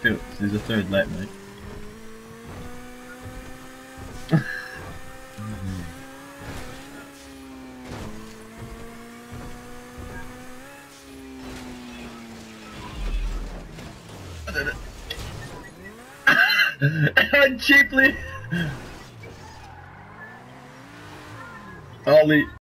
Phillips, there's a third lap, mate. Cheaply. Ollie.